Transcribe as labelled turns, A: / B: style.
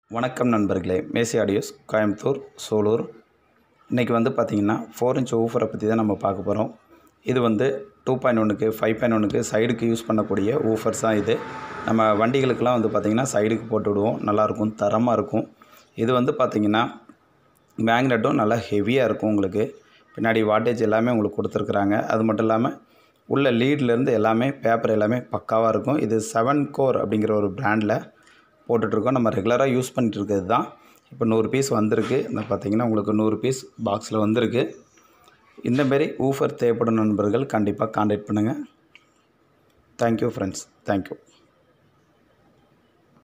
A: வணக்கம் நண்பர்களே, மேசி ஆடியோஸ் கோயம்புத்தூர் சூலூர். இன்றைக்கி வந்து பார்த்திங்கன்னா 4 இன்ச் ஊஃபரை பற்றி தான் நம்ம பார்க்க போகிறோம். இது வந்து 2.1க்கு 5.1க்கு சைடுக்கு யூஸ் பண்ணக்கூடிய ஊஃபர்ஸ் தான் இது. நம்ம வண்டிகளுக்கெல்லாம் வந்து பார்த்திங்கன்னா சைடுக்கு போட்டு விடுவோம், நல்லாயிருக்கும், தரமாக இருக்கும். இது வந்து பார்த்திங்கன்னா மேக்னெட்டும் நல்லா ஹெவியாக இருக்கும். உங்களுக்கு பின்னாடி வாட்டேஜ் எல்லாமே உங்களுக்கு கொடுத்துருக்குறாங்க. அது மட்டும் இல்லாமல் உள்ள லீட்லேருந்து எல்லாமே பேப்பர் எல்லாமே பக்காவாக இருக்கும். இது 7 கோர் அப்படிங்கிற ஒரு பிராண்டில் போட்டுட்ருக்கோம். நம்ம ரெகுலராக யூஸ் பண்ணிட்டு இருக்கிறது தான். இப்போ 100 பீஸ் வந்திருக்கு. இந்த பார்த்திங்கன்னா உங்களுக்கு 100 பீஸ் பாக்ஸில் வந்திருக்கு. இந்தமாரி ஊஃபர் தேவைப்படும் நண்பர்கள் கண்டிப்பாக கான்டாக்ட் பண்ணுங்கள். Thank you friends, thank you.